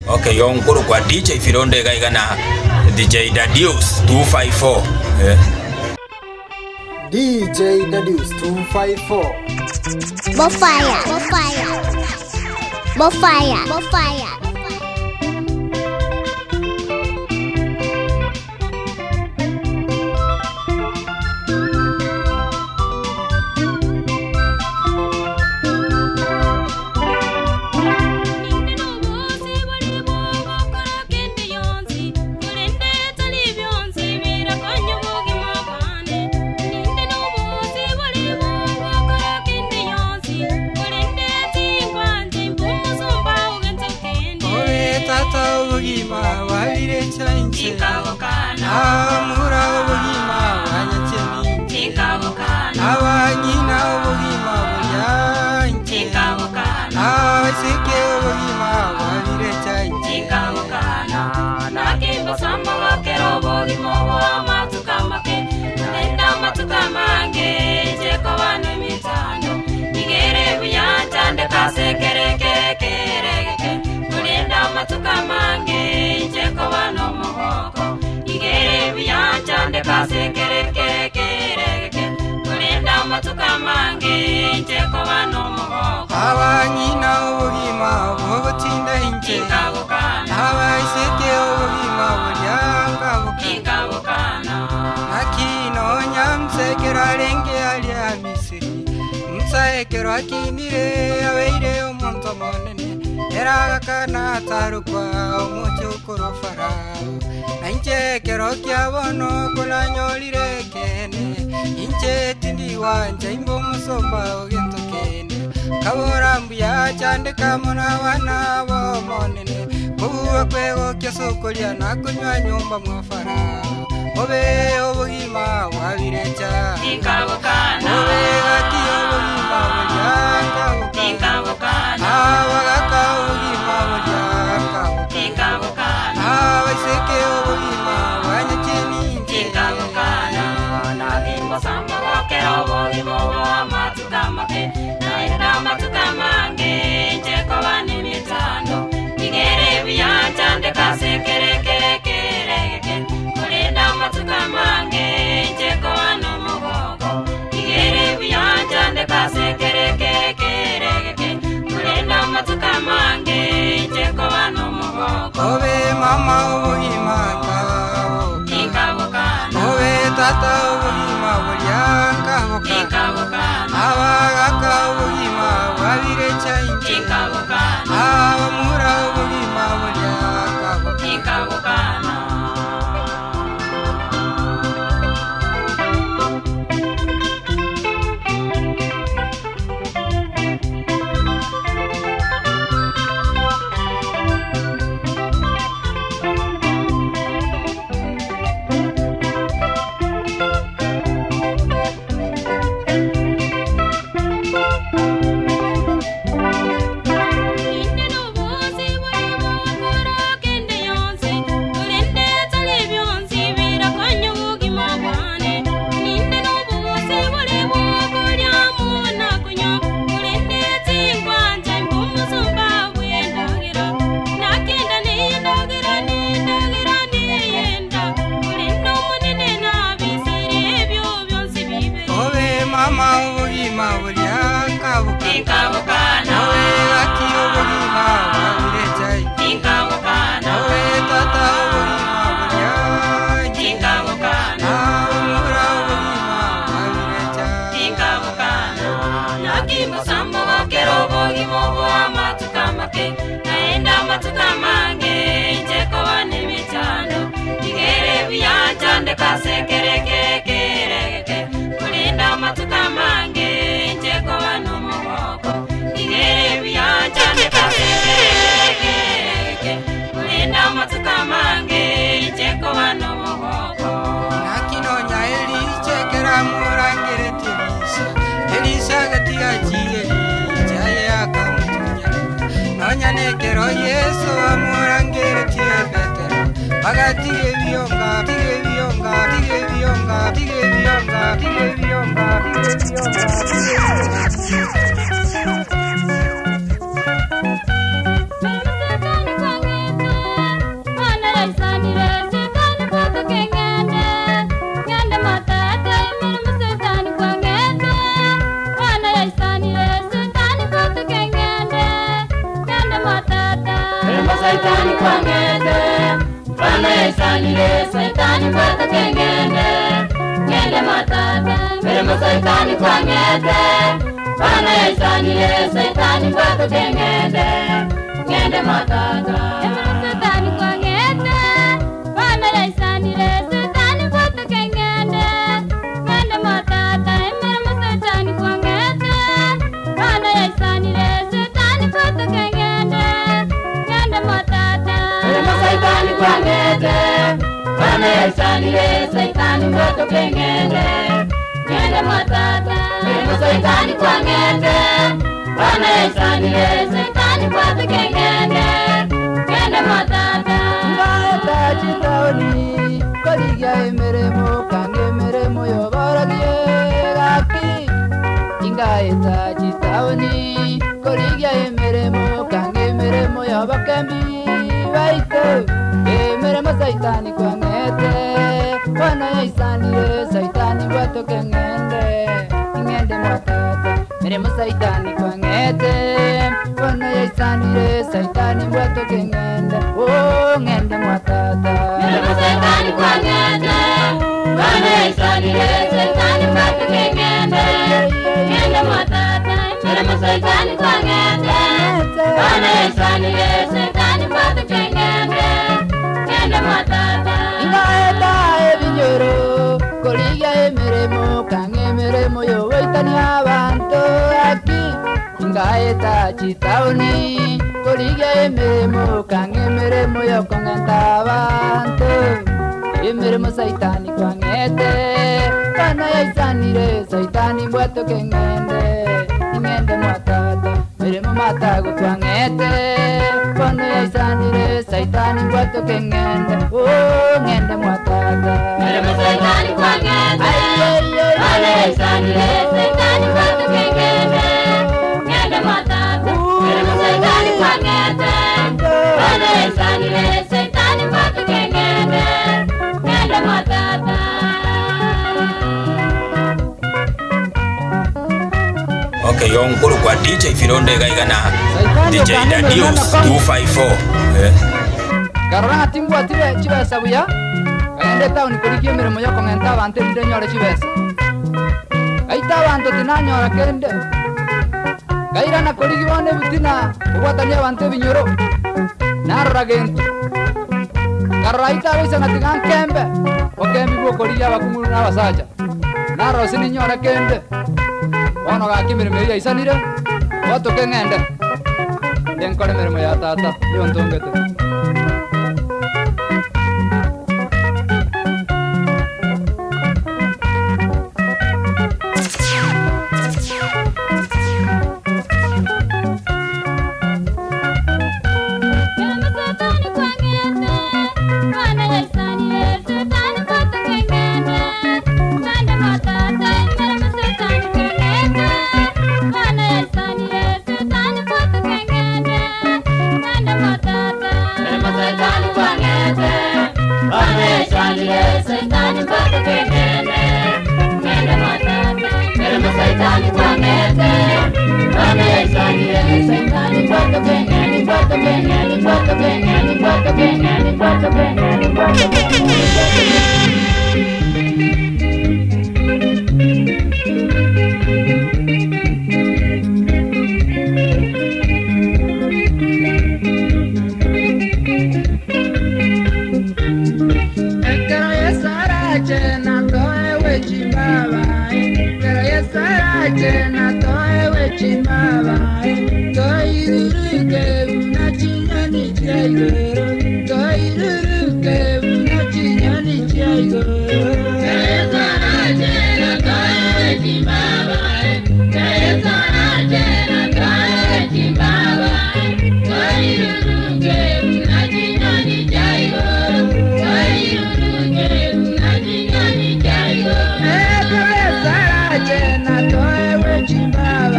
Okay, yonkuru kwa DJ Fironde gaigana DJ Dadius 254. DJ Dadius 254. Bofire. Kero akinire aweire omonto monene eragakana tarukwa omocho korofara nainche kero kiabono konanyorire kene inche tindi wanje imbo musomba ogento kene kabora mbuya chande kamona wana bo monene kuwa kwego kyosokolia nakunywa nyumba mwafara obe obugima wabirecha Inkabokana obe gati obugima wabyanga Inkabokana abagaka obugima wabyanga Inkabokana abaseke obugima wanyakeni Inkabokana Nagimbo samba wakero obugima wamatukamake naenda matukamange Cheko bani mitando Nigere biyachande kasekereke Kulinda matukamange Cheko wano mugogo Nigere biyachande kasekereke Kulinda matukamange Cheko wano mugogo obe mama obugima Inkabokana obe tata obugima wabyanga Inkabokana abagaka obugima wabirecha Inkabokana abamura obugima wabyanga Inkabokana Inkabokana obe gati obugima wabirecha Inkabokana obe tata obugima wabyanga Inkabokana abamura obugima wabirecha Inkabokana Nagimbo samba wakero obugima wamatukamake naenda matukamange Cheko bani mitando Nigere biyachande kasekereke Kulinda matukamange Cheko wano mugogo Nigere biyachande kasekereke Kulinda matukamange Cheko wano mugogo nakinonya elichekera murangire Elisa gatiga chieli akamutunya nonya nekero Yesu amurangire Petero agatige biyonga Mirimo saitani kwa ngende Bana esanire saitani kwa kengende Ngende matata Mirimo saitani kwa ngende Bana esanire saitani kwa kengende Ngende matata Mirimo saitani kwa ngende Bana esanire saitani kwa kengende Ngende matata Mirimo saitani kwa ngende Bana esanire saitani kwa kengende Ngende matata Mirimo saitani kwa ngende Bana esanire saitani kwa kengende Ngende matata Mirimo saitani kwa ngende Bana esanire saitani kwa kengende Ngende matata Ngaeta chitaoni Koligia emeremo kange meremo yobaragie gaki Ngaeta chitaoni Koligia emeremo kange meremo yobakembi Baito emeremo saitani kwa ngete Bana esanire saitani kwa kengende Ngende matata Mirimo saitani kwa ngete Bana esanire saitani kwa kengende Oh ngende matata Mirimo saitani kwa ngende Bana esanire saitani kwa kengende Ngende matata Mirimo saitani kwa ngende Bana esanire saitani kwa kengende Ngende matata Ngaeta ebinyoro Koligia emeremo kange meremo yowaitani abantu aki Ngaeta chitaoni Koligia emeremo kange meremo yokongenta abantu Emeremo saitani kwa ngete Bana esanire saitani mbwato kengende Ngende matata Mirimo matago kwa ngete Bana esanire saitani mbwato kengende Oh ngende matata Mirimo saitani kwa ngende Bana esanire saitani kwa kengende Ngende matata Mirimo saitani kwa ngende Bana esanire saitani kwa kengende Ngende matata Okay, yonkuru kwa DJ Fironde gaigana DJ Dadius 254 Karora tingwa tire chibesa buya Kagende town kurikie mirimo yoko ngenta abantu bide nyore chibesa Aita abantu tinanyora kende Gaira na kurigi bone butina Ubwatanya abantu binyoro Narora gento Karora ita wisa ngatigan kembe Okembi bwo kurigi abakunguru n'abasaja Narora sininyora kende Ono gaki mirimo ya isanire Watu kengende Denkore mirimo ya tata Yontongete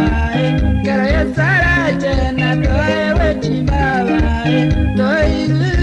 Toy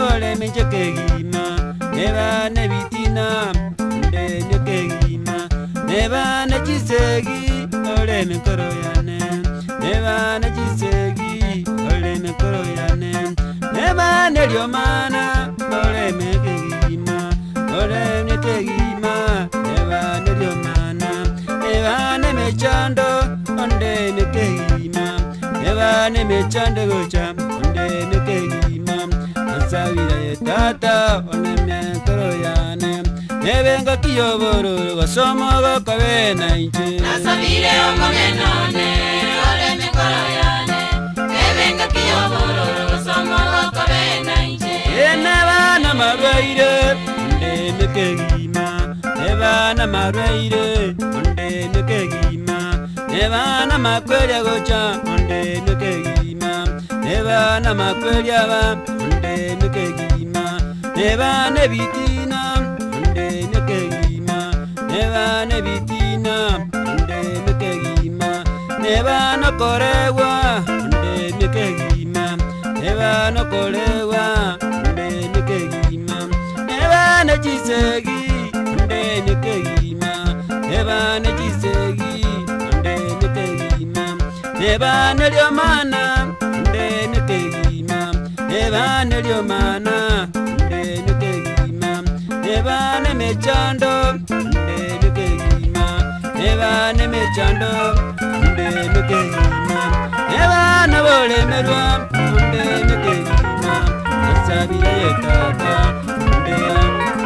ole menjekegima neba nebitina onde nekegima neba nechisegi ole mekoroyane neba nechisegi ole mekoroyane neba neliomana ole mekegima ole nekegima neba neliomana neba nemechando onde nekegima neba nemechando gocha onde nekegima asabira yetata ole mekoroyane nebenga kiyoboro gosomo gokabena inche Nasabire omonenone ole mekoroyane nebenga kiyoboro gosomo gokabena inche Nebana marwaire onde nekegima nebana marwaire onde nekegima nebana makwerya gocha onde nekegima nebana makwerya ba onde nekegima nebana bitina onde nekegima nebana bitina onde nekegima nebana korewa onde nekegima nebana korewa onde nekegima nebana chisegi onde nekegima nebana chisegi onde nekegima nebana liomana onde nekegima nebana liomana onde nekegima nebana mechando onde nekegima nebana mechando onde nekegima nebana bolemerwa onde nekegima asabira yetata onde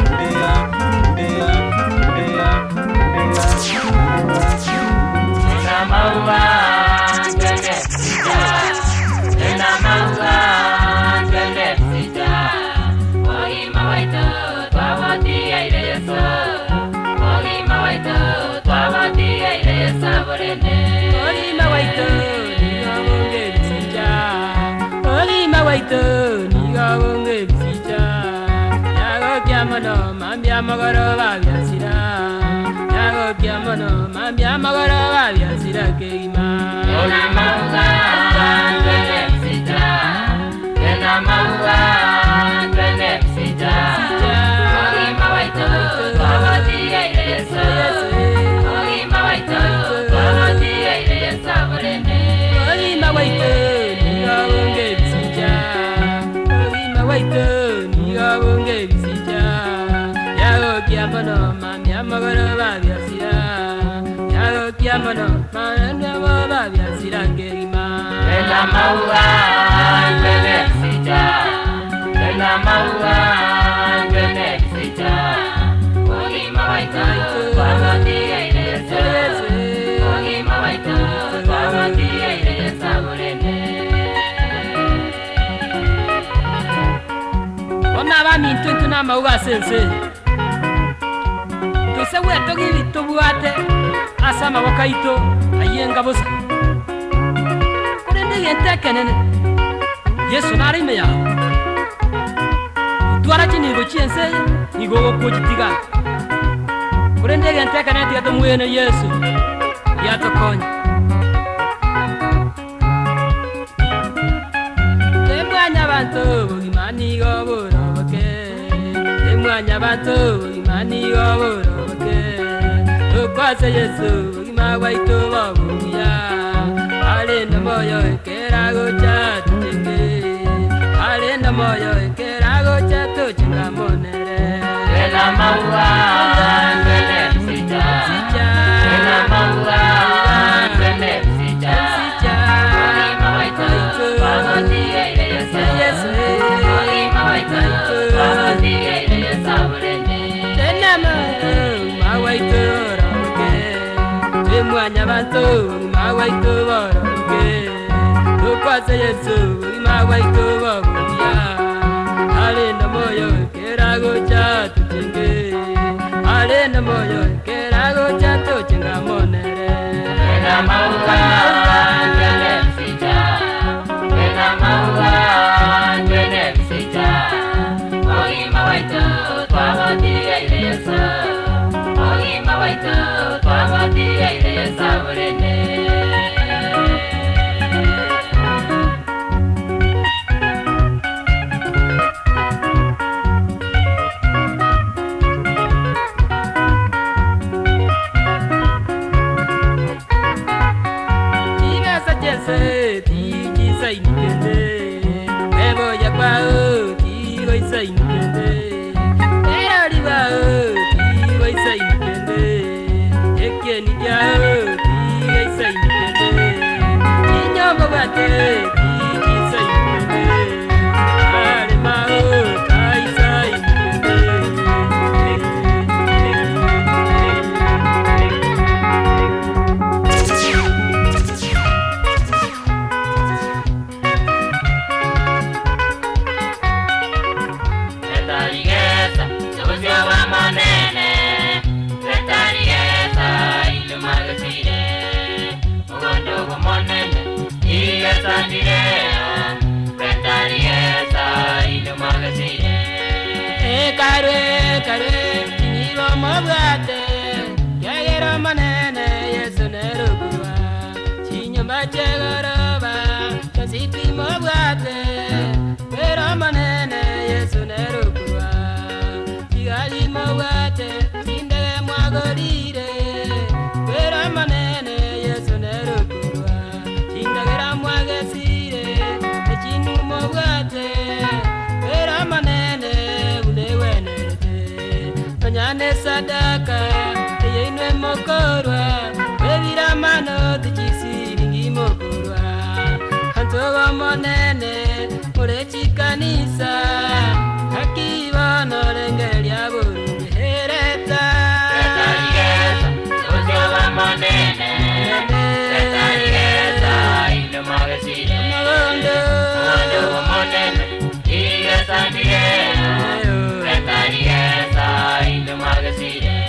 Mambia magoro babiasira yago kiamono mambia magoro babiasira keima Ena mauga Twenepsita Ena mauga Twenepsita Ogima waito Twawati airesa Ogima waito Twawati airesa Borene Ogima waito Niga wonge bisija Ogima waito Niga wonge bisija Yago kiamono mambia magoro babiasira Yago kiamono mambia magoro babiasira keima Ena mauga Twenepsita Ena mauga Twenepsita Ogima waito Twawati airesa Ogima waito Twawati airesa Borene Ona ba mintu na mauga sense Tuse weto gibito buate asa maboka ito ayenga bosa Kurende gente kenene Yesu nari meya Tuara chini go chiense ni go ko jitiga Kurende gente kenene ya to muene Yesu ya to konya Temanya bantu imani go boroke Temanya bantu imani go boroke Tukwase Yesu ima waito babuya Ale na moyo kera go chat chenge Ale na moyo kera go chat chenga monere Ena mauga Twenepsita Ena mauga Twenepsita Ogima waito Twawati airesa Ogima waito Twawati airesa Borene Mawaito roke, temwanya bantu mawaito roke, tukwase Yesu mawaito babuya, ale na moyo kerago cha tuchenge, ale na moyo kerago cha tuchenga monere. Ena mauga Twenepsita Ena mauga Twenepsita Ogima waito Twawati airesa Ogima waito Twawati airesa Borene inikende ebo ya kwao tigo isa inikende era libao tigo isa inikende ekeni jao tigo isa inikende inyombo bate tigo isa inikende ale mao kaisa inikende Kare tiniro mabate yagero manene yesu nerugwa chinyumba chegoroba kasiti mabate pero manene yesu nerugwa chigali mabate tindege mwagorire pero manene yesu nerugwa tindege mwagesire chinu mabate pero manene Nyane sadaka yeinwe mokorwa bebira mano tijisiringi mokorwa hantowa monene murechi kanisa hakiwa norengeria burungi hereta Tetarieta uzowa monene Tetarieta ino magesire Mondo monene Iga sandiero Tetarieta ino magesire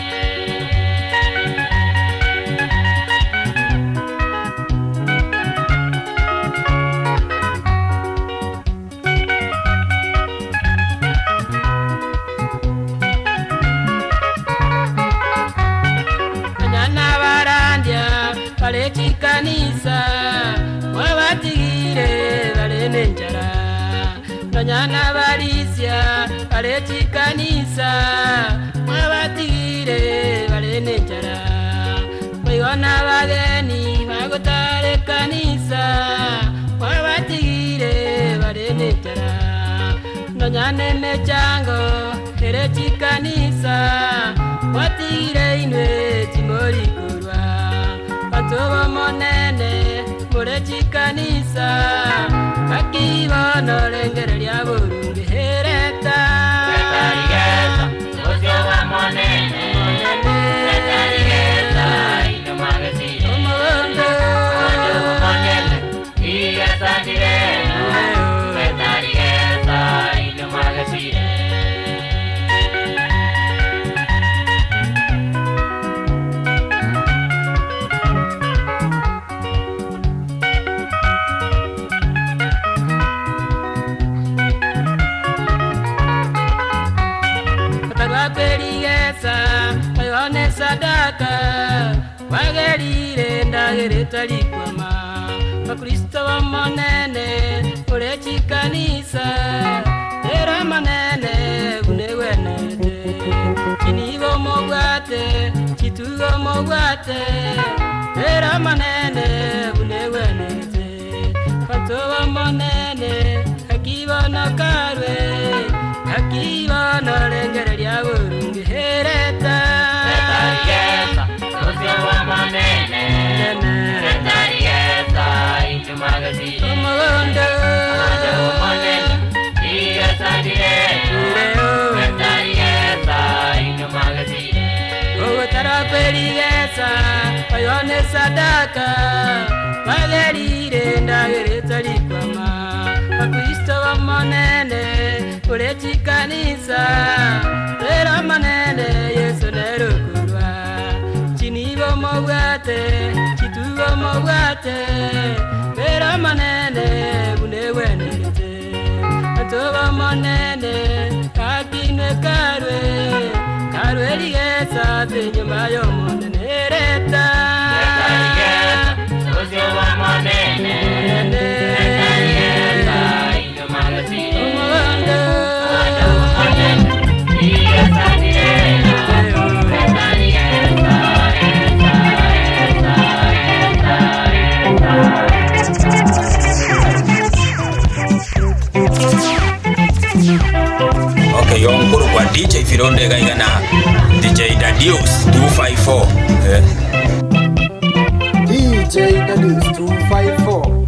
Anyana barandia Paleti kanisa Wawatigire Vale nenjara Nanyana balisia Paleti kanisa Wawatigire Vale nenjara Waiwana bageni Magotare kanisa Wawatigire Vale nenjara Nanyane mechango Paleti kanisa Watigire inwe Timori kurwa Patowa monene Paleti kanisa Akiwa norengereria burungi hereta Tetarieta uzowa monene Tetarieta ino magesire Mondo monene Iga sandireno Tetarieta ino magesire Ayone sadaka wagerire ndagereta likwama Bakristo wa monene urechi kanisa era manene unewenete chinibo mogwate chitugo mogwate era manene unewenete patowa monene akiwa no karwe akiwa no rengereria burungi hereta Tetarieta uzowa monene Tetarieta ino magesire Mondo monene Iga sandireno Tetarieta ino magesire Ogotara perigesa Ayone sadaka Wagerire ndagereta likwama Bakristo wa monene Urechi kanisa Pero manene Yesu nerukurwa Chinibo mogwate Chitugo mogwate Pero manene Unewenete Atoba monene Kakinwe karwe Karwe ligesa Tenyumba yo monene Hereta Tetarieta uzowa monene Tetarieta ino magesire Mondo monene Iga sandireno Tetarieta eta Fironde Gaigana DJ Dadius 254 DJ Dadius 254.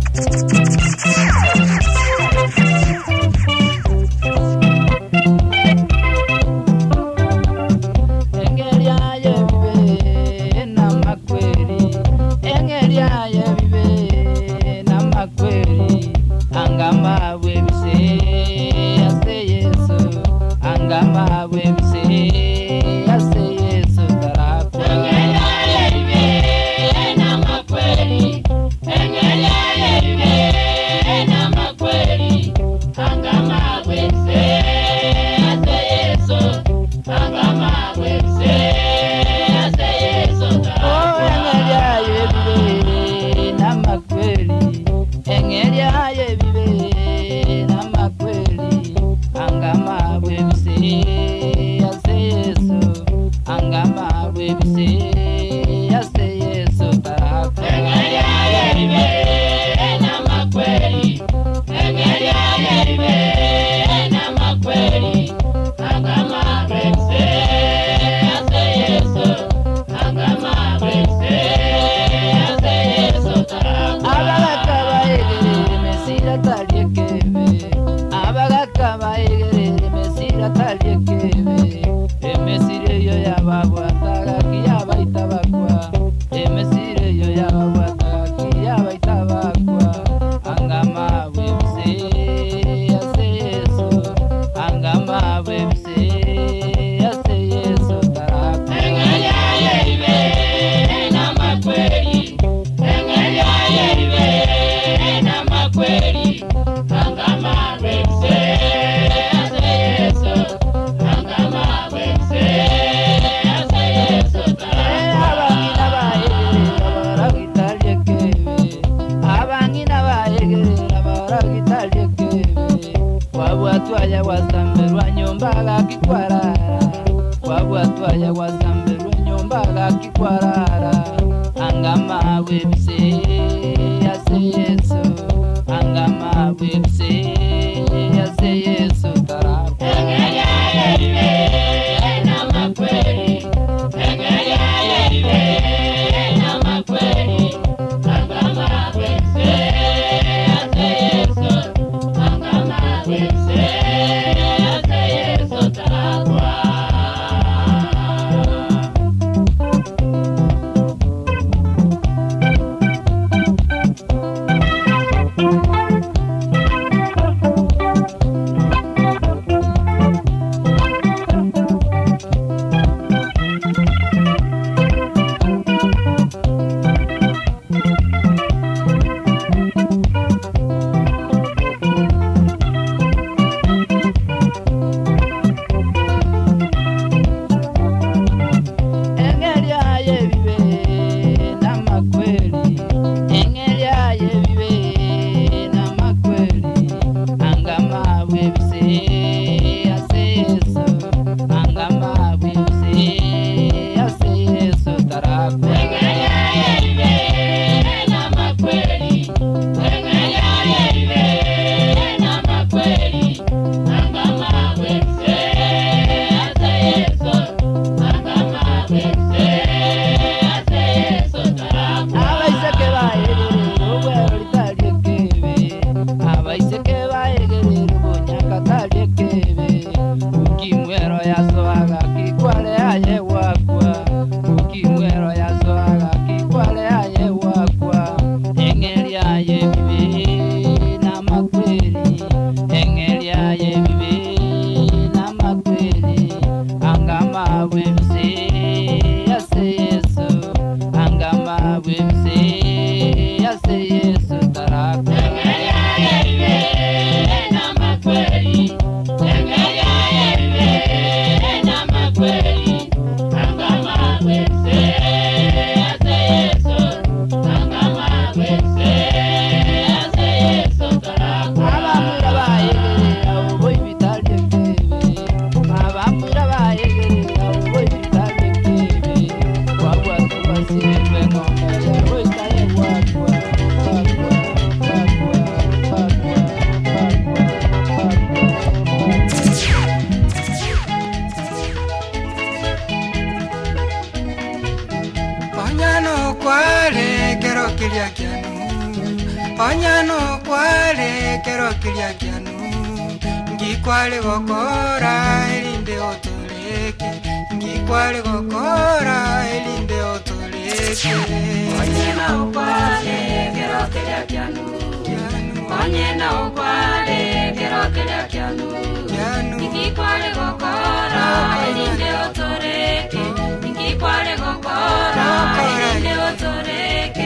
kilia kianu onyano kwale kero kilia kianu ngikwale gokora elinde otoleke ngikwale gokora elinde otoleke onyena ukwale kero kilia kianu onyena ukwale kero kilia kianu ngikwale gokora elinde otoleke ngikwale gokora elinde otoleke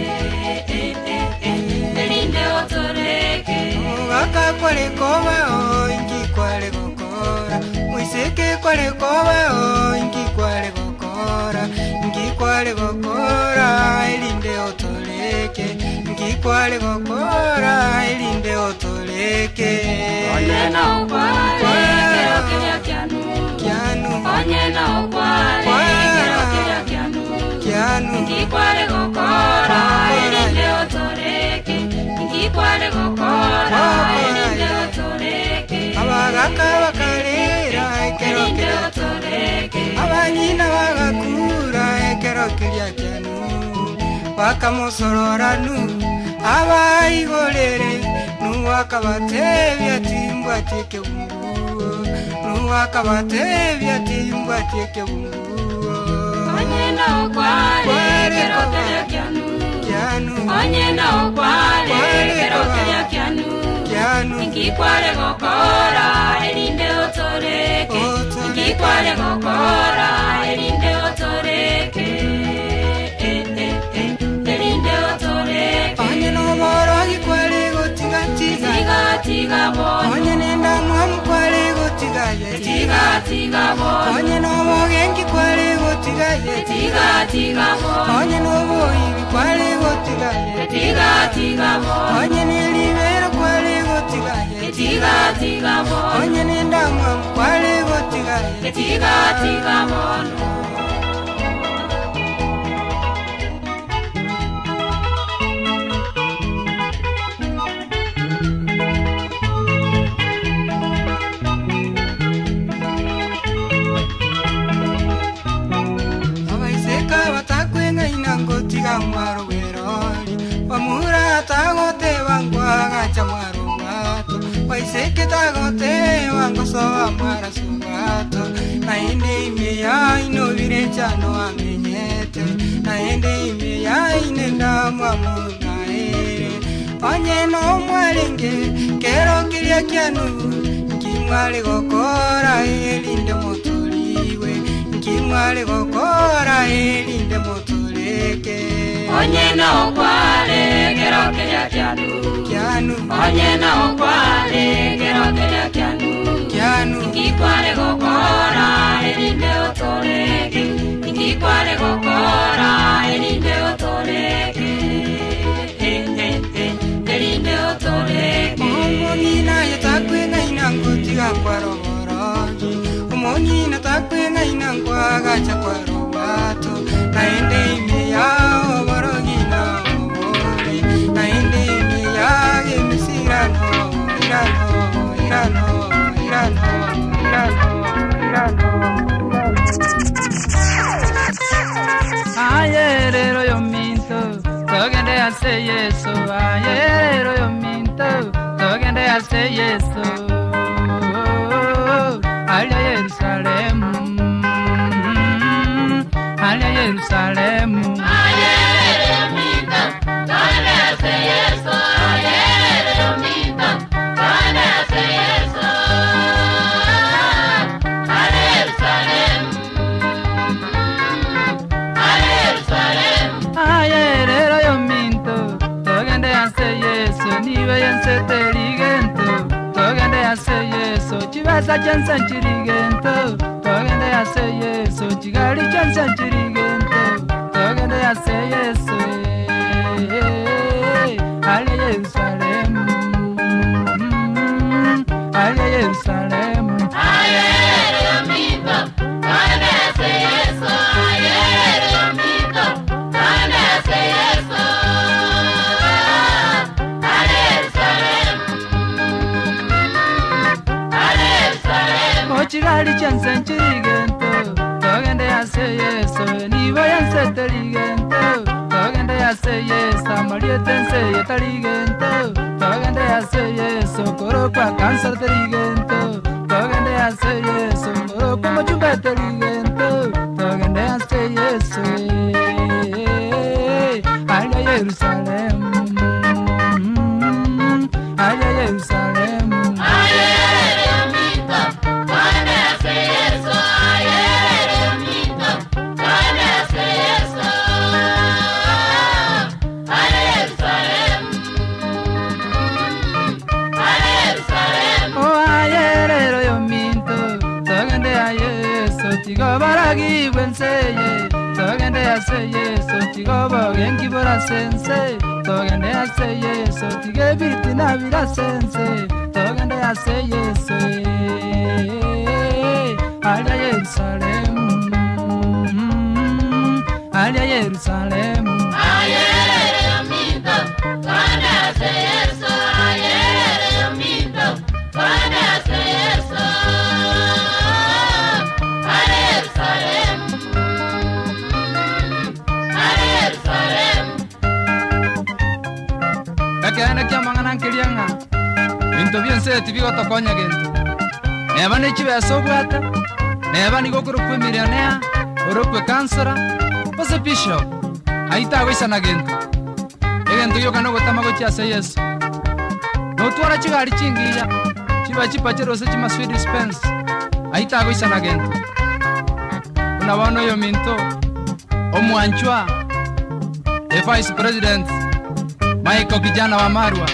elinde otoleke waka kwale koba ngikwale gokora muiseke kwale koba ngikwale gokora elinde otoleke ngikwale gokora elinde otoleke onyena ukwale kero kilia kianu onyena ukwale kero kilia kianu ngikwale gokora elinde otoleke ngikwale gokora elinde otoleke abagaka bakalera kero kilia otoleke abanyina bagakura kero kilia kianu bakamusororanu abaigorere nuwakabatebya timbwa teke bungu nuwakabatebya timbwa teke bungu onyena ukwale kero kilia kianu onyena ukwale kero kilia kianu ngikwale gokora elinde otoleke ngikwale gokora elinde otoleke elinde otoleke onyena oboro gikwale gotigatiga tiga bono onyena ndamwa mukwale gotigaye tiga bono onyena obogengi kwale gotigaye tiga bono onyena oboibi kwale gotigaye tiga bono onyena elibero kwale gotigaye tiga bono onyena ndamwa mukwale gotigaye tiga bono mwaro weroli wamura tagote wangwa gacha mwaro gato waiseke tagote wango soa mwara sugato naende ime ya ino virecha no amenyete naende ime ya inenda mwamuna ere onye no mwalenge kero kilia kianu nkimwale gokora elinde motuliwe nkimwale gokora elinde motuliwe onyena ukwale kero kilia kianu onyena ukwale kero kilia kianu ngikwale gokora elinde otoleke ngikwale gokora elinde otoleke elinde otoleke omonyina yatakwenga inangotiga kwarogorogi omonyina takwenga inangwagacha kwarobato naende ime yao borogina obore naende ime yage misirano irano ayerero yo minto togende ase yeso ayerero yo minto togende ase yeso alia Yerusalemu alia Yerusalemu ayerero yo minto togende ase yeso ayerero yo minto togende ase yeso ayerero yo minto togende ase yeso niwe yenseteligento togende ase yeso chibasa chansanchirigento togende ase yeso chigali chansanchirigento togende ase yeso ale Yerusalemu ale Yerusalemu ayerero yo minto togende ase yeso ayerero yo minto togende ase yeso chigali chansanchirigento togende ase yeso moro kwa cancer terigento togende ase Yesu moro kwa machumba terigento togende ase Yesu Aya Jerusalem Aya Jerusalem Baragi wenseye togende ase Yesu tigobo gengi bora sense togende ase Yesu tigebiti na bira sense togende ase Yesu Aya Jerusalem Aya Jerusalem Aya Jerusalem togende ase Yesu Aya Jerusalem togende ase Yesu Kena kia manganan kirianga Into bien se tibigo tokonya gento Neba ni chive sobwata Neba ni gokuru kwe milionea Orokwe kansara Pose bishop Aita wisa na gento Egento yo kanogo tamago chia se Yesu No tuara chigari chingiya Chiva chipa chero se chima sweet dispense Aita wisa na gento Unawano yo minto Omuanchua The vice president Maiko kijana wa Marwa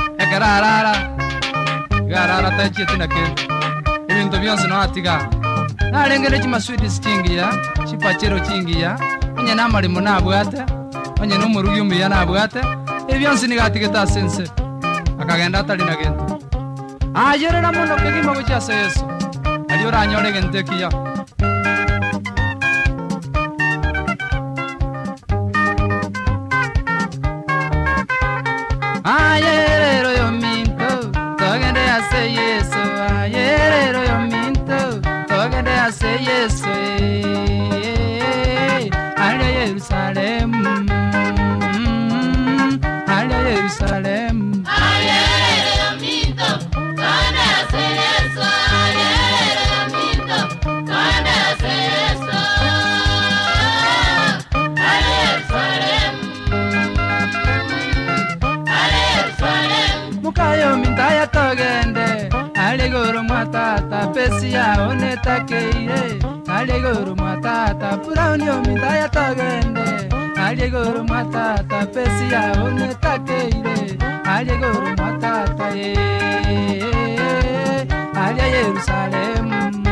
Garara tachi tina kendo Ibinto byonse no atiga Narengere chima sweet chingiya Chipachero chingiya Onye namari munabwate Onye numurugi umuya nabwate Ebyonse nigatigeta sense Akagenda atali na gento Ayerera muno kegimo guchase Yesu Aliora anyore gente kiya Ayerero yo minto togende ase Yesu Ayerero yo minto togende ase Yesu Aya Jerusalem Aya Jerusalem Ayerero yo minto togende ase Yesu Ayerero yo minto togende ase Yesu Aya Jerusalem Mukayo mintaya togende Alegoro matata pesia oneta keire Alegoro matata puraunio mintaya togende Alegoro matata pesia oneta keire Alegoro matata Aya Jerusalem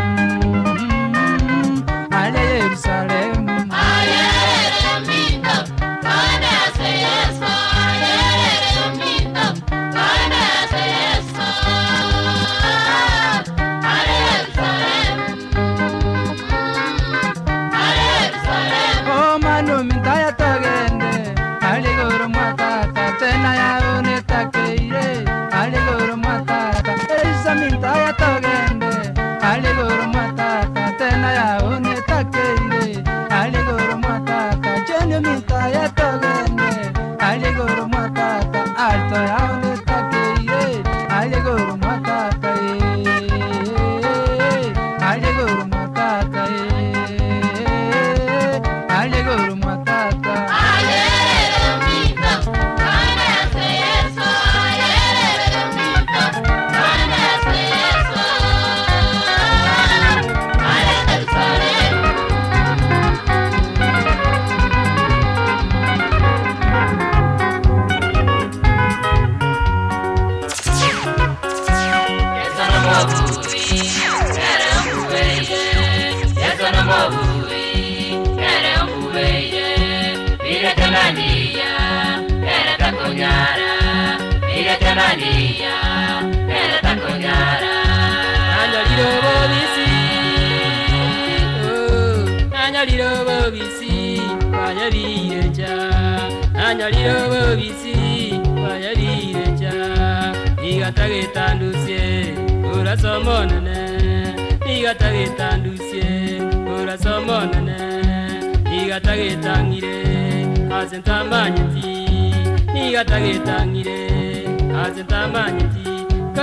Aya Jerusalem Aya Jerusalem Togende ase Yesu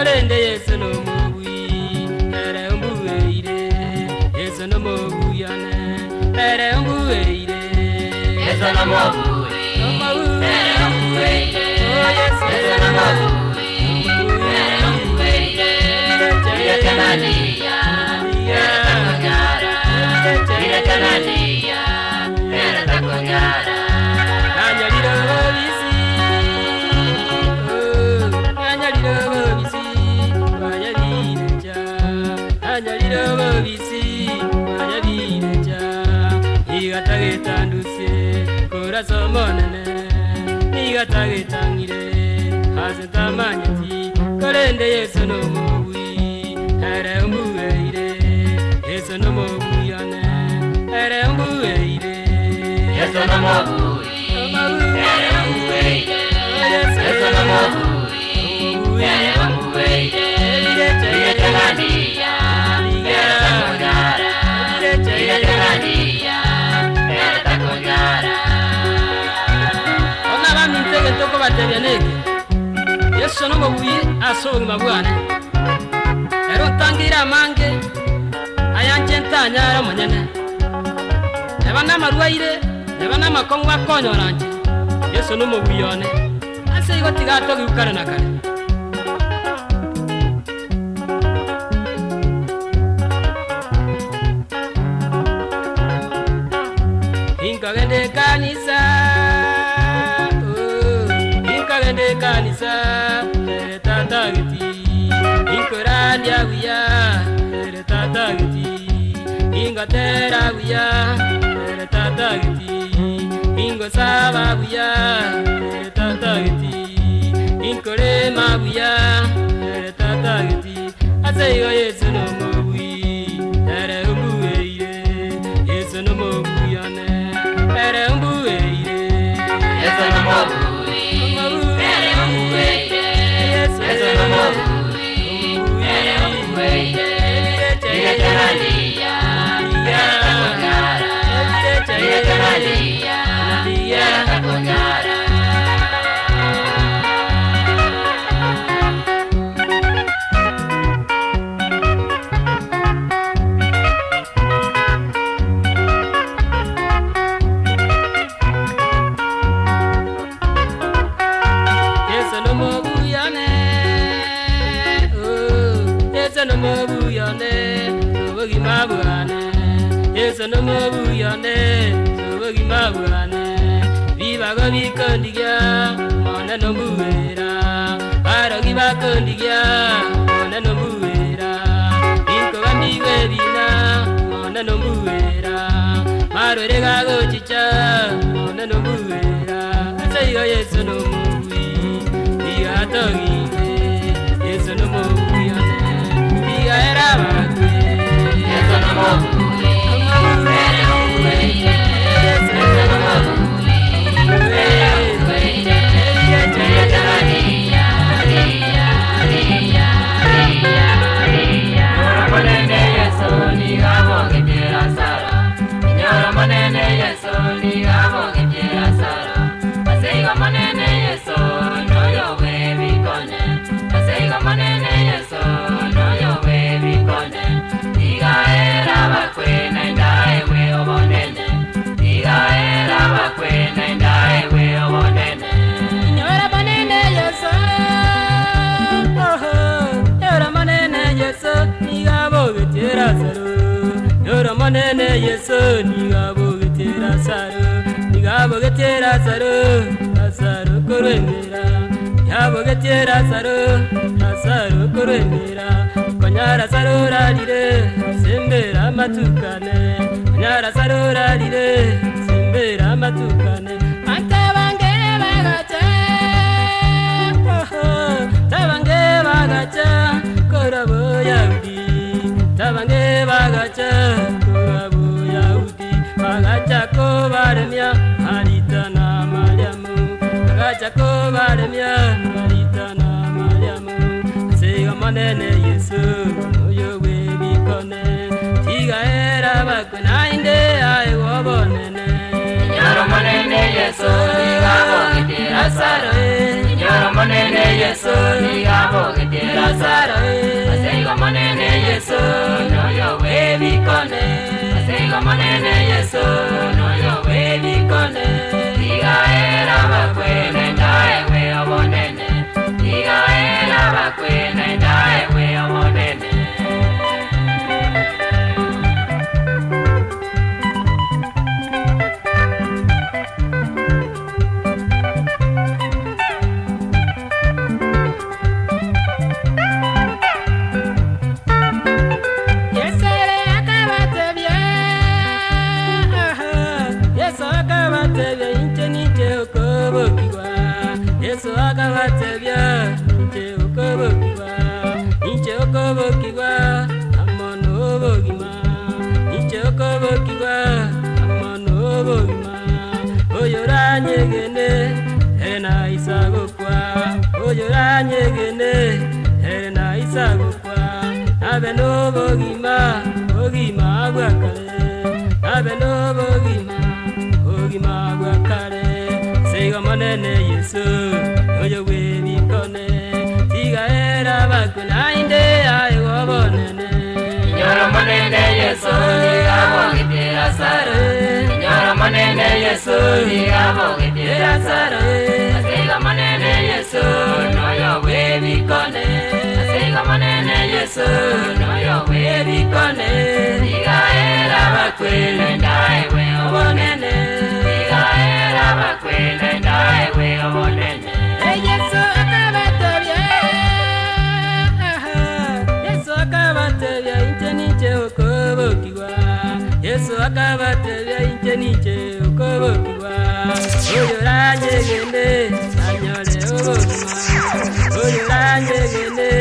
Korende Yesu no mubui ere umbueire Yesu no mubuyane ere umbueire Yesu no mubui ere umbueire Yesu no mubui ere umbueire Ira kanalia ira takonyara Ira kanalia ira takonyara Anyaliro bisi Anyaliro bisi Ayabireja Anyaliro bisi Ayabireja Igatagetanduse Koraso monene Igatagetangire Hasentamanyati Korende Yesu no mubui ere umbueire Yesu no mubuyane ere umbueire Yesu no mubui ere umbueire Yesu no mubui ere umbueire Ira kanalia ira takonyara Ira kanalia ira takonyara Ona ba mintege toko bateria neke Yesu no mubui asogi mabwane Ero tangira mange Ayanchenta nyara monyene Eba na marwaire Eba na makongwa konyoranje Yesu no mubuyone Ase igo tigato gukare na kare Inkagende kanisa Inkagende kanisa Tata giti Inkorandia wiya Tata giti Ingatera wiya Tata giti Ingo saba wiya Tata giti Inkorema wiya Tata giti Aseyo Yesu no mubui ere umbueire Yesu no mubuyane ere umbueire Yesu no mubui ere umbueire Yesu no mubui ere umbueire Ira kanalia ira takonyara Ira kanalia ira takonyara Yesu no mubuyane Yesu no mubuyane Sobogi mabwane Yesu no mubuyane Sobogi mabwane Bibago bikondigia Mona no mbuera Barogi bakondigia Mona no mbuera Inko bambiwe bina Mona no mbuera Marore gago chicha Mona no mbuera Aseyo Yesu no mubui Digatogite Yesu no mubuyane Digaera bakwe Yesu no mubui ere umbueire Yesu no mubui ere umbueire Ira kanalia Nyoro monene Yesu nigabogitira sara Nyoro monene Yesu nigabogitira sara Aseigo monene Yesu noyo webikone Aseigo monene Yesu noyo webikone Digaera bakwe naindae we obonene Digaera bakwe naindae we obonene Nyora manene Yesu Nyora manene Yesu Nigabogitira saro Nyora manene Yesu Nigabogitira saro Nigabogitira saro Asaro korwemera Nigabogitira saro Asaro korwemera Konyara saro rarire Sembera matukane Konyara saro rarire Sembera matukane Antabange bagacha Tabange bagacha Korabo yaudi Tabange bagacha Korabo yaudi Bagacha ko baremya Harita na Mariamu Bagacha ko baremya Harita na Mariamu Aseiga manene Yesu Oyo webikone Tiga era bakuna inde ae wabonene Nyoro monene Yesu nigabogitira sara Nyoro monene Yesu nigabogitira sara Aseigo monene Yesu noyo webikone Aseigo monene Yesu noyo webikone Digaera bakwene ndae weo monene Digaera bakwene ndae weo monene Yesu akabatebya nje ukobokibwa nje ukobokibwa amono bogima nje ukobokibwa amono bogima oyoranyegene ena isagokwa oyoranyegene ena isagokwa abeno bogima bogima bwakale abeno bogima bwakale Seigo monene Yesu oyo webikone Tigaera bakuna inde aigo bonene Inyoro monene Yesu nigabogitira sara Inyoro monene Yesu nigabogitira sara Seigo monene Yesu noyo webikone Seigo monene Yesu noyo webikone Tigaera bakwene ndae weo bonene Tigaera bakwene ndae weo bonene Yesu akabatebya Yesu akabatebya inche ukobokibwa Yesu akabatebya inche ukobokibwa oyoranyegende anyole obogima oyoranyegende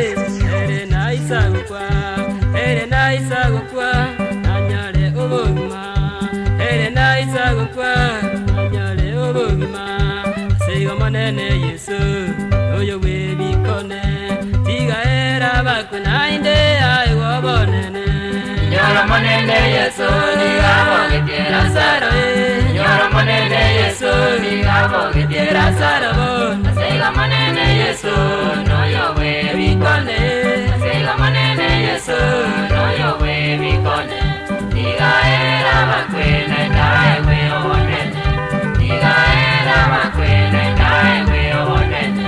ere naisagukwa anyole obogima ere naisagukwa anyole obogima Seigo monene Yesu oyo webikone Tigaera bakuna inde aigo bonene Inyoro monene Yesu nigabogitira sara Inyoro monene Yesu nigabogitira sara Seigo monene Yesu noyo webikone Seigo monene Yesu noyo webikone Tigaera bakwene ndae weo bonene Tigaera bakwene ndae weo bonene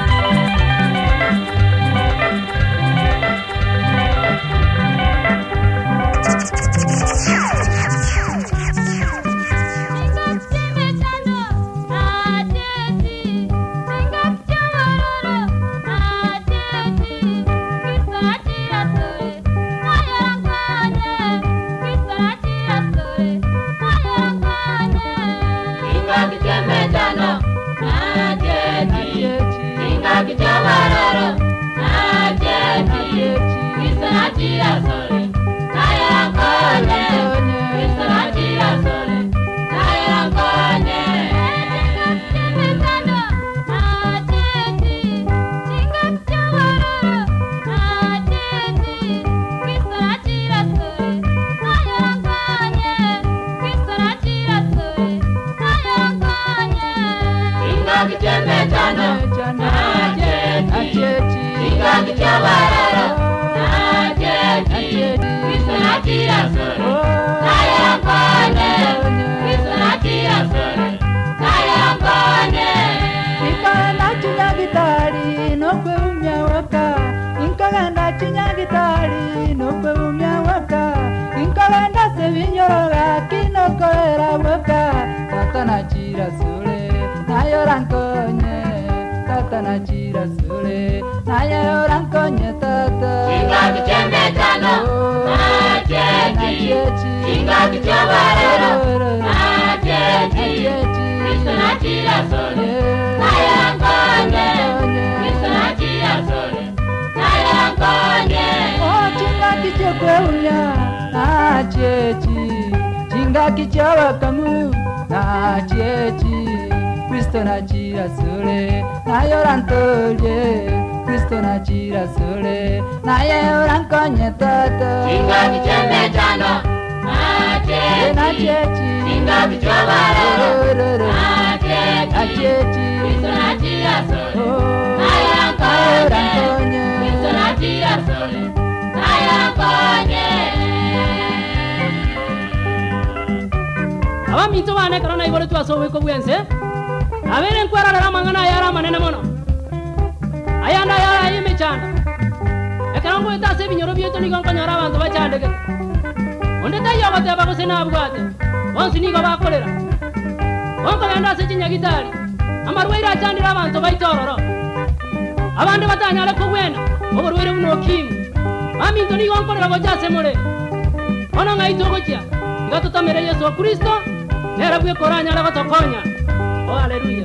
Kichawa kamu na chechi Kristo na chira sole na yorantolie Kristo na chira sole na yorankonye tata Chinga kichembe jano na chechi Chinga kichawa roro na chechi Kristo na chira sole rankonye Kristo natira sole nayo rankonye Abaminto bane karona ibole twasowe ko bwense abere nkwara rara mangana yara manene mono ayanda yara yimechana ekarango etase binyoro byeto ni gonkonyara abantu bachandeke onde tayo bateba ko sena abwate onsi nigo bakolera onko yanda se chinyagitari amarwaira achandira abantu baitororo abande batanyale ko bwena oborwere buno kimu aminto ni gonkolera gojase more ono ngaito gocha igatutamere Yesu Kristo nera bwe koranya la gotokonya oh haleluya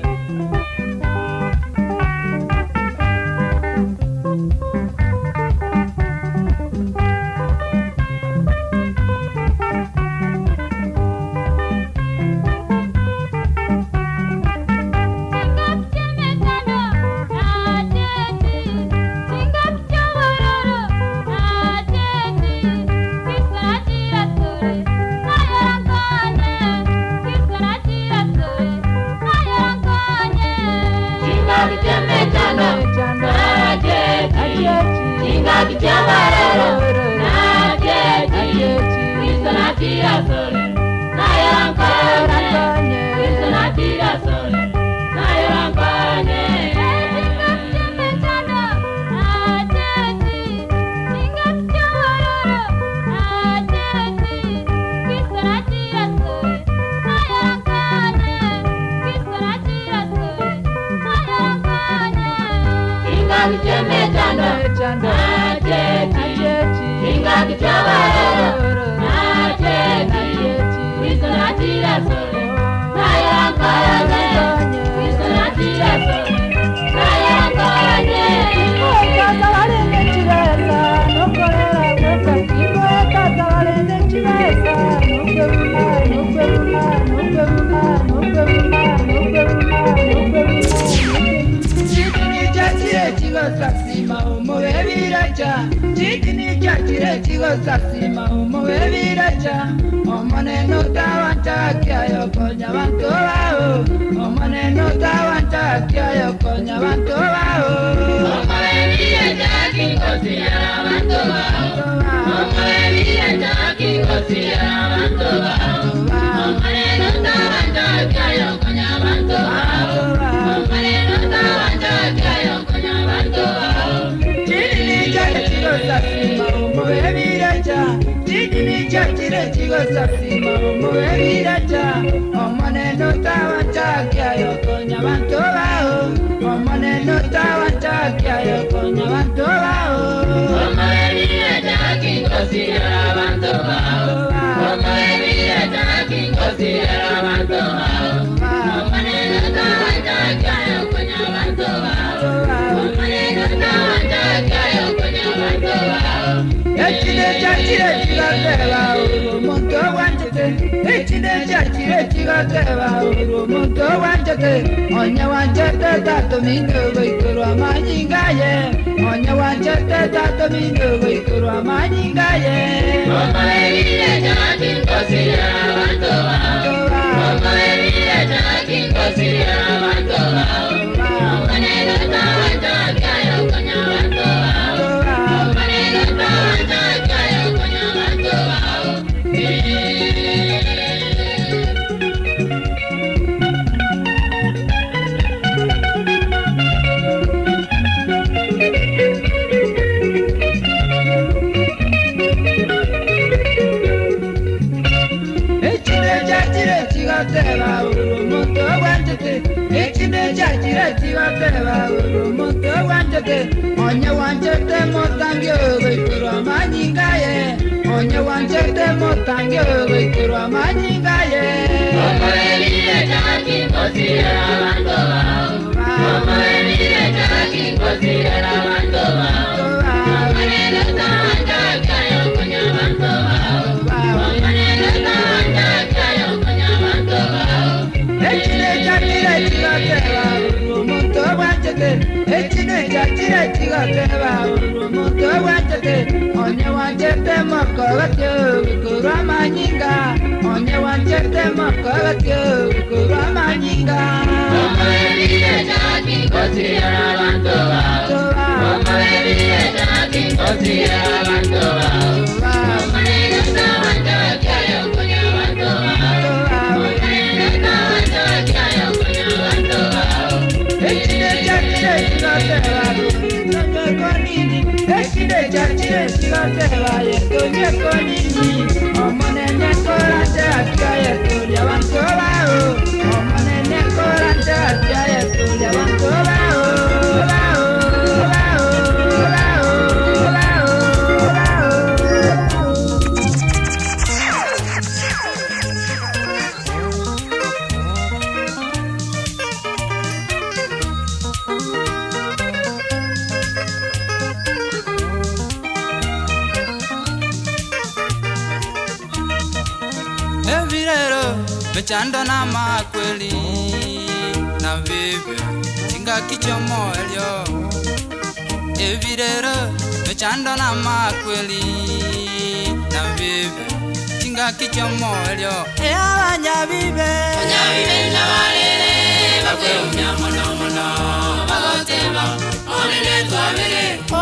Mechando na makweli na vive singa kichomo elio evirero mechando na makweli na vive singa kichomo elio anya vive na valere bakwe umyamo no mono bagoteba onene twabere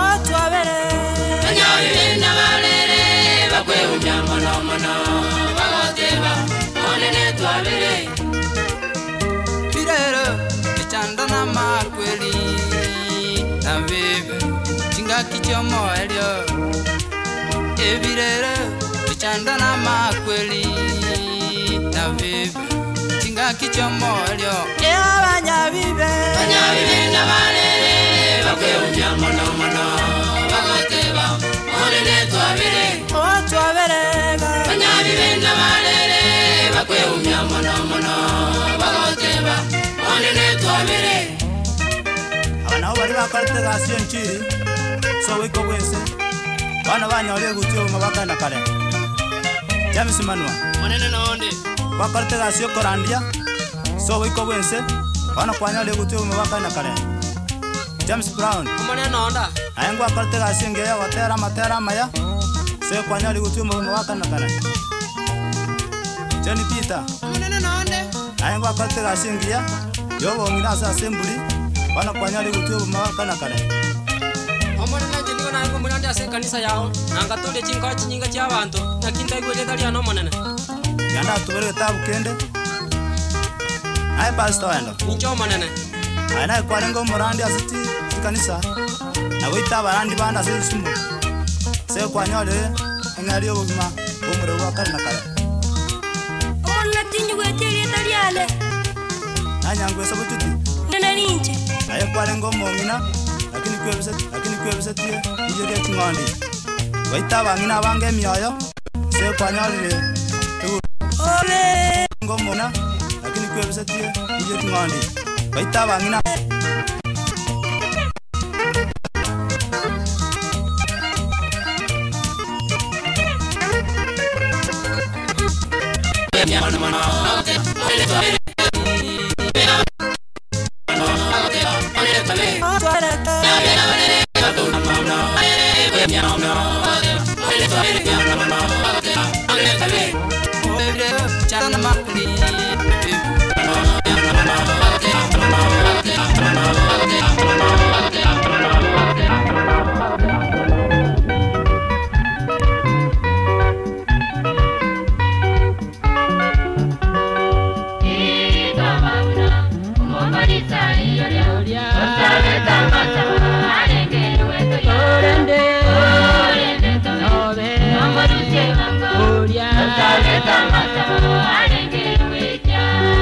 anya vive na valere bakwe umyamo no mono bagoteba onene twabere pirero echando na makweli na vive chinga kichomo elio evirero echando na makweli na vive chinga kichomo elio abanya vive na valere bakwe umyamo no mono bagoteba onene twabere anya vive na valere bakwe umyamo no mono bagoteba onene twabere abana bari bakorete gasio nchiri so wiko wese bana banyore gutyo mabakana kare James Manua onene nonde bakorete gasio korandia so wiko wese bana kwanyole gutyo mabakana kare James Brown onene nonda ayengo bakorete gasio ngeya watera matera maya so kwanyole gutyo mabakana kare Johnny Peter onene nonde ayengo bakorete gasio ngeya yobo ngina assembly bana kwanyole gutyo mabakana kare omonene jeniko na ngo munande ase kanisa yao nanga tole chinko chinyinga cha abantu nakinta igwe tali ano monene yanda tubere tabu kende ai pastor endo nicho monene ana kwarengo morandi asiti kanisa na goita barandi banda sisumu se kwanyole ngari obuma omure wakana nakara Omonne tinyu gwetiri taliale. anyangwe sabututi Nene ninche. ai kwarengo mongina lakini kwebise tie ije kingondi goita bangina bange mioyo se kwanyole Ole. ngomona lakini kwebise tie ije kingondi goita bangina Oria,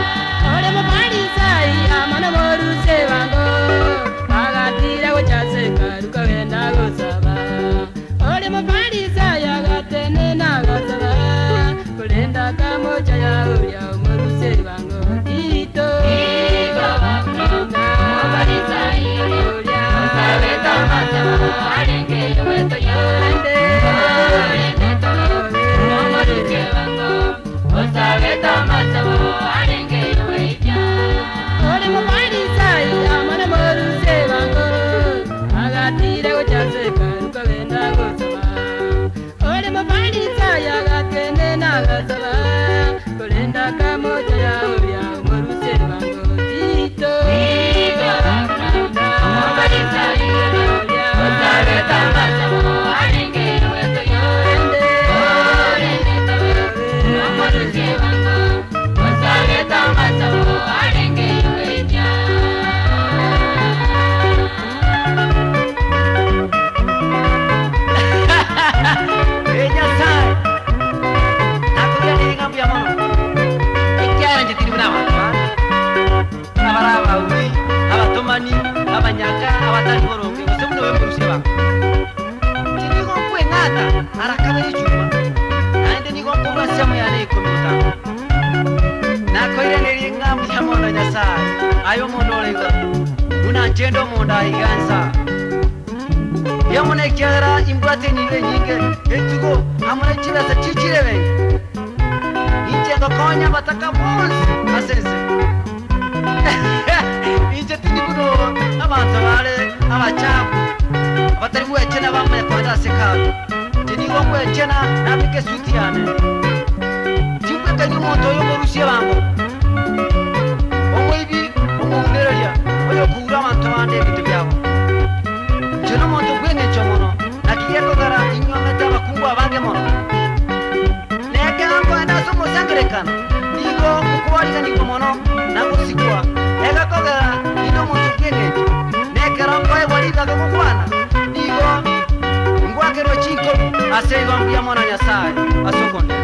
ayo mondolega una njendo monda iganza yamone kyara imbate nyinge nyinge etugo amone chibasa chichirebe inje ngokonya bataka bonse asese inje tinikuno abantu bale abachapu batari mwechena bamwe kwanda sekalo tinigo mwechena nabike sutiane timwe kanyu moto yo morusie bango omwibi omunereria oyo kura abantu bande bitu byabo Jono moto gwene chomono nakiyeko gara inyometa bakungu abange mono neke anko enda somo sangrekana digo kukwalika niko mono nakusikwa ega kogara ino moto gwene neke ranko e walika kukwana digo ngwake ro chinko ase bambia mona nyasaye asokonde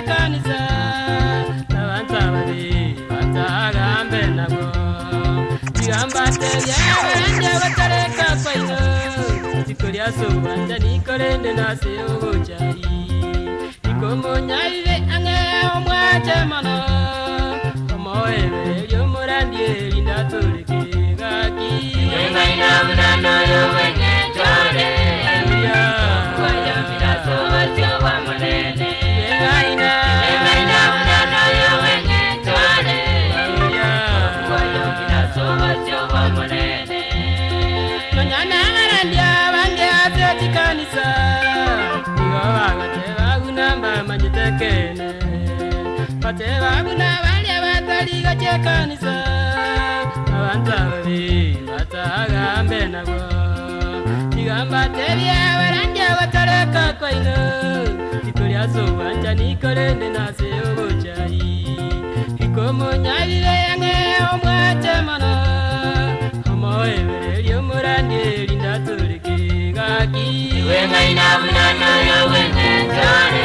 chekanisa navantavari vatagambe navo tigambate vyavaranja vatareka kwaino tikolyasobanja nikolende naseovochari ikomonyaire ange omwachemano omoeve lyomorandie lindatolekegaki wengainavunanoyo wenyetore Patevaguna valia vataliga chekanisa avantavari vatagambe navo tigambateria varanja vatareka kwaino tikolyasobanja nikolende naseovochai ikomonyavire yange omwachemano omoevere lyomorandie lindatolekegaki wengainavunanoyo wenyetore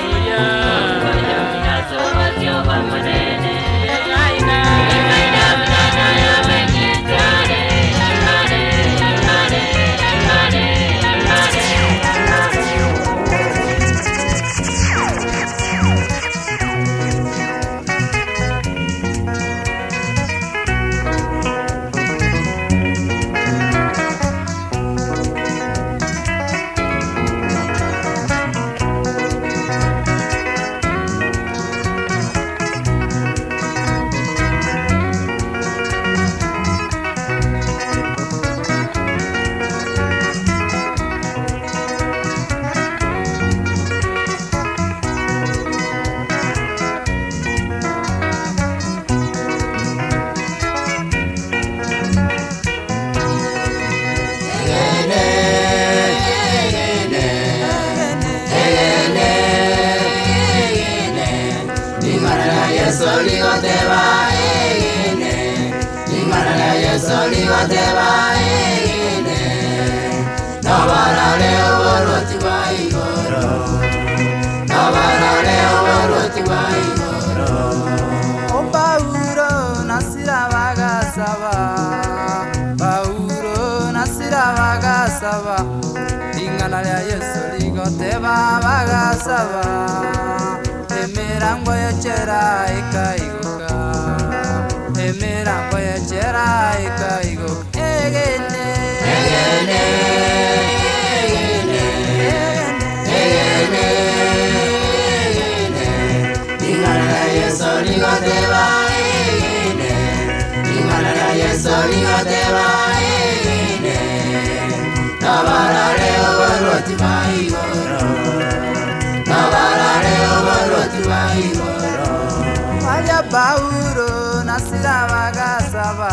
Bauro nasira vagasava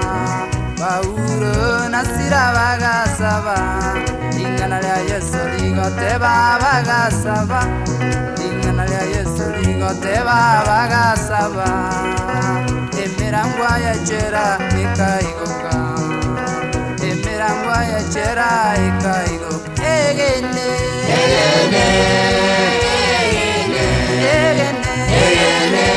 Bauro nasira vagasava Ingana lya Yesu ligoteva vagasava Ingana lya Yesu ligoteva vagasava Emirangwa ya chera ikaigoka Emirangwa ya chera ikaigoka Egene Egene Egene Egene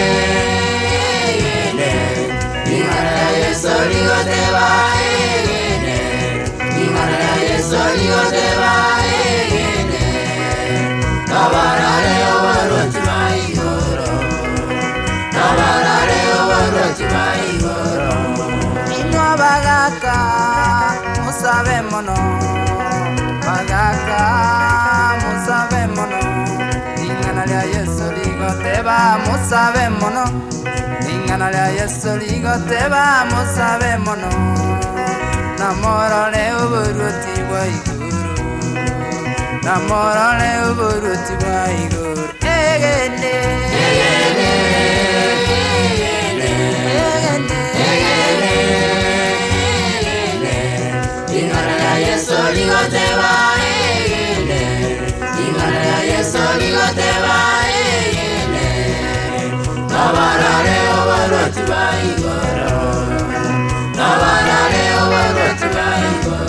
Soli goteva egene, imana ye soli goteva egene. Navarare obaroti maigoro, navarare obaroti maigoro. Ino bagaka, musabemono, bagaka, musabemono. Ingana lya Yesu ligoteva musabemono. Ingana lya Yesu ligoteva musabemono. Namorole uburuti bwa iguru, namorole uburuti bwa iguru. Egene, egene, egene, egene, egene. Ingana lya Yesu ligoteva egene, ingana lya Yesu ligoteva egene. Navarare obaroti bwa iguru, navarare obaroti bwa iguru.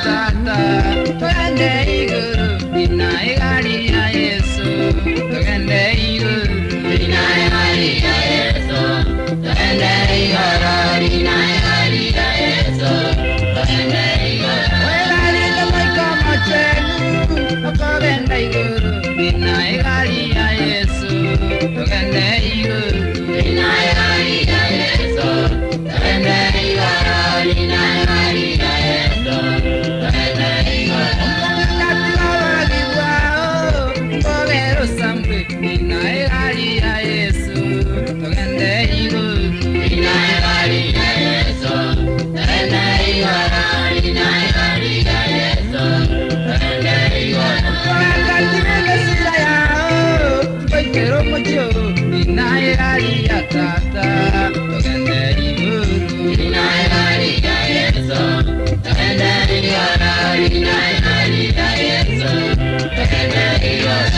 tata twende iguru inaye gari ya Yesu twende iguru inaye gari ya Yesu twende iguru inaye gari ya Yesu twende iguru wegari na maika machenu twende iguru inaye gari ya Yesu twende iguru inaye gari ya Yesu twende iguru inaye gari ya Yesu twende iguru ngogero sambe inaye gari ya Yesu twende iguru inaye gari ya Yesu twende iguru inaye gari ya Yesu twende iguru Pero mucho inaye gari ya tata twende iguru inaye gari ya Yesu twende iguru inaye gari ya Yesu twende iguru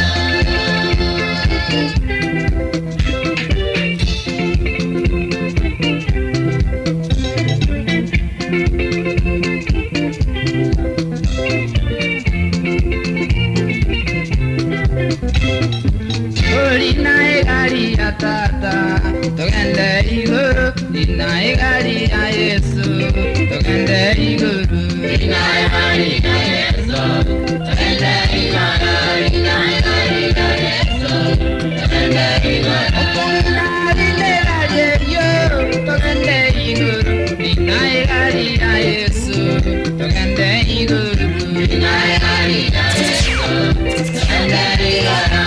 inaye gari ya tata twende iguru inaye gari ya Yesu twende iguru inaye gari ya Yesu twende iguru inaye gari ya Yesu twende iguru twende iguru inaye gari ya Yesu twende iguru inaye gari ya Yesu twende iguru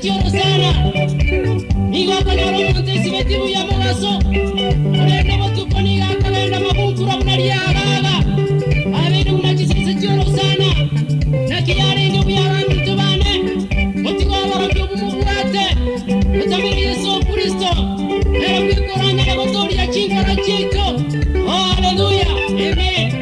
chioro sana. Nigo akanyoro monte sibetibu ya mawaso. Urende motuko niga akagenda mabunkura bunaria agaga. Abende unachisibise chioro sana. Nakiyarenge buyabantu tubane. Otigo abarabyo bumubwate. Utamira Yesu Kristo. Era kwikoranya n'abatori ya chingara chiko. Oh, hallelujah. Amen.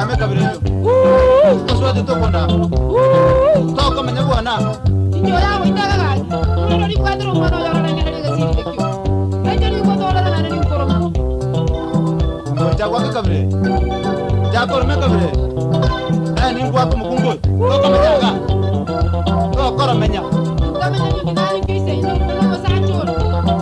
ame kabire ko so de to konda to ko menya bwana inyo ya witaga ga no ri kwadro mo no yoro na ngere ga siri ke kyo ejo ni ko dola na ni ko ro ko ja kwa kabire ja ko me kabire ni kwa ko mukungo to ko menya ga to ko ro menya ka menya ni kidali ke se no ko sa choro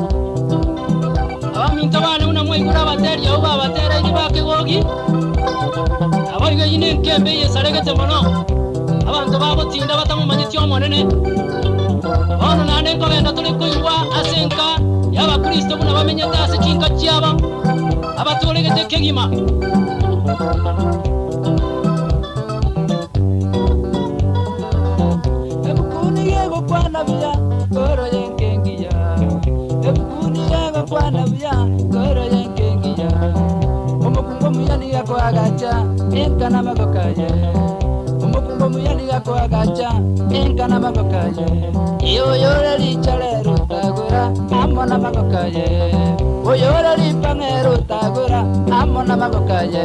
minta bana una mwe igura bateri au babatera ni bakigogi abariga yine nkembe yesaregete mono abantu babotinda batamumanyiti omonene ono nane ko benda tuli kuirwa asenka yaba kristo buna bamenye tase kinka cyaba abatulegete kegima ebukuni yego kwana bya koro yenkengiya ebukuni yego kwana bya koro yenkengiya umukungo muyani yako agacha enkana magokaye umukungo muyani yako agacha enkana magokaye yoyore lichalero tagura amona magokaye oyore lipangero tagura amona magokaye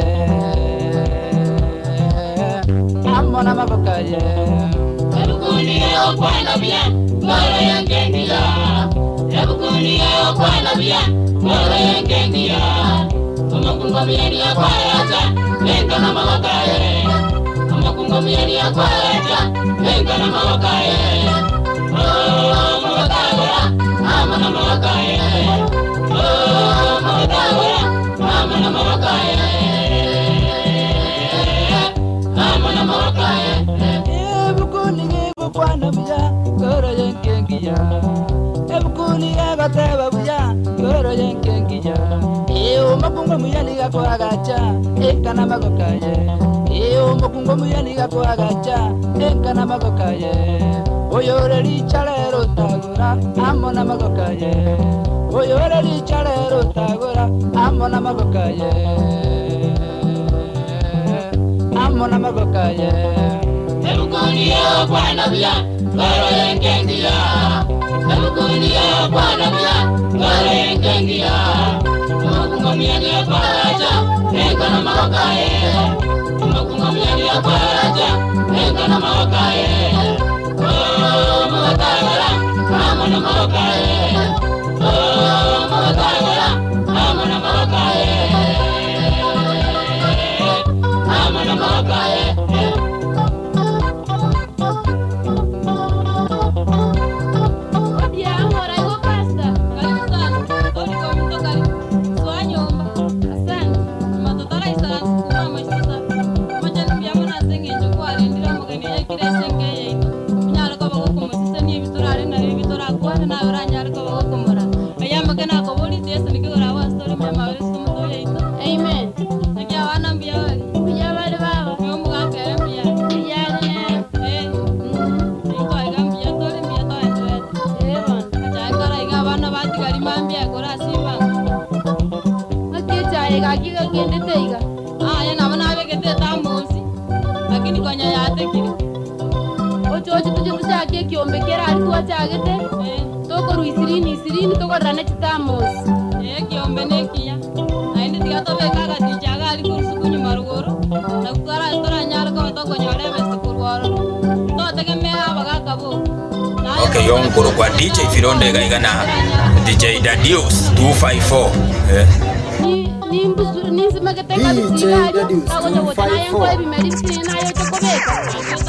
amona magokaye ebukuni yego kwana bya koro yenkengiya ebukuni yego kwana bya koro yenkengiya umukungo muyani yako agacha enkana magokaye umukungo muyani yako agacha enkana magokaye mawakagura amana mawakaye mawakagura amana mawakaye amana mawakaye ebukuni yego kwana bya koro yenkengiya ebukuni yego teba bya koro yenkengiya umukungo muyani yako agacha enkana magokaye umukungo muyani yako agacha enkana magokaye oyore lichalero tagura amona magokaye oyore lichalero tagura amona magokaye amona magokaye ebukuni yego kwana bya koro yenkengiya ebukuni yego kwana bya koro yenkengiya umukungo muyani yako agacha enkana magokaye umukungo muyani yako agacha enkana magokaye mawakagura amana mawakaye mawakagura amana mawakaye amana mawakaye Okay, yonkuru kwa DJ Fironde gaigana DJ Dadius 254 ni simageteka bisigario agonya wotana yengo ebimeri nayo chokobeka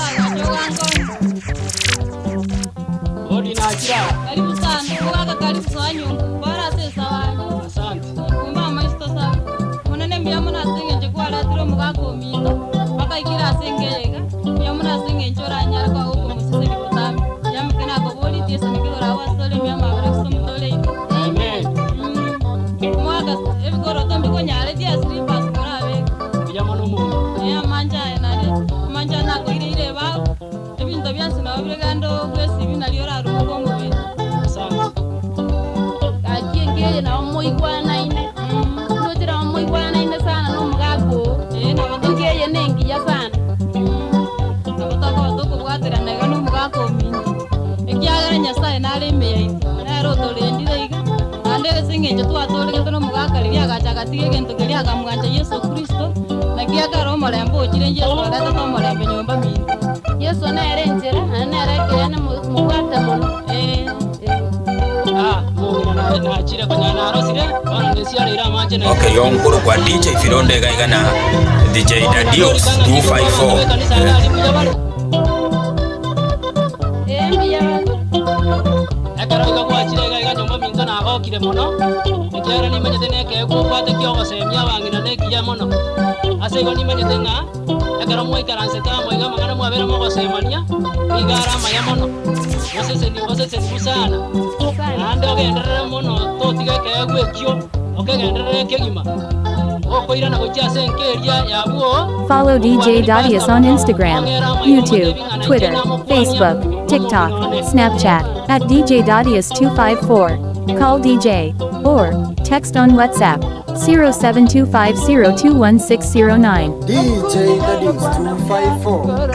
odi na kira karibu sana kugaga karibu sana nyungu bara sesa wanyu asante kumba maisto sana munene mbia muna singe nje kwa ratiro mugako minga baka ikira sengeyega mbia muna singe njora nyara kwa huko musise kibutami yamkena ko boli tiesa nikora wasole mbia mabara somtole amen mwaga ebigoro tambi ko nyale dia slippers korabe kujamano mu ya manja manja na ko ile ba ebinto byansi na obregando kwesi binaliora ruko ngobi asante akengeye na omoi kwana ine notira omoi kwana ine sana no mugago na batongeye nengi ya sana na batoko bwatira na no mugago mingi ekyagara nyasaye nale meyi na roto lendire iga ande singe nje twatoleke tono mugakari ya gacha gatige gento kali akamwanja Yesu Kristo na kiagara omolembo chire Yesu kadata tomora benyomba mini. Yesu nere njera nere kene mugwate muno. Na chire kanyana arosire bana nesiara ira manje na. Okay, yonkuru kwa DJ Fironde gaigana DJ Dadios 254. Ekaraga kwa chire gaiga nyomba minto na agokire muno. Ekiara ni manyete neke kwate kyogo semia wangina nekiya muno. Ase go ni manyete nga ekara mo ikaranse ta mo iga mangana mo abera mo gosemania. Igara maya muno. Mosese ni busana. Ande ogendera muno totige ke gwekyo. Okegendera kegima. Okoira na gochase enkeria ya buo. Follow DJ Dadius on Instagram, YouTube, Twitter, Facebook, TikTok, Snapchat, at DJ Dadius 254. Call DJ, or text on WhatsApp, 0725021609. DJ Dadius 254.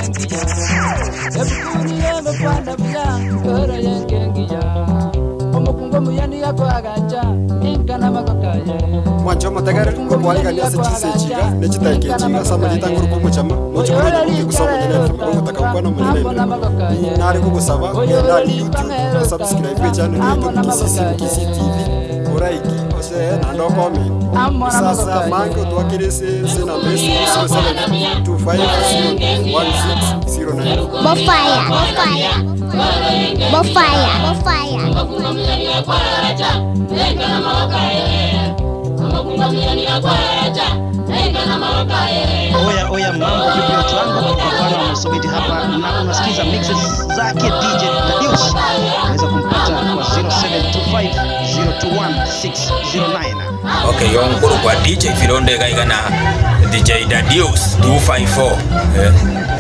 Mwancho matagara ko kwali kali asa chiga ne chitaike chiga samalita nguru ko mchama mocho ko ni kusoma ne ko mutaka ko na mune na ari ko kusaba na YouTube subscribe page channel yetu KCC TV oraiki ose na ndo comment sasa mango to akirese sena mesi 0725011609 Bofaya. Oya mambo vipi watu wangu, kwa msubiri hapa na unasikiza mixes zake DJ Dadius. Unaweza kumpata kwa 0725021609. Okay, yonkuru kwa DJ Fironde gaigana DJ Dadius 254.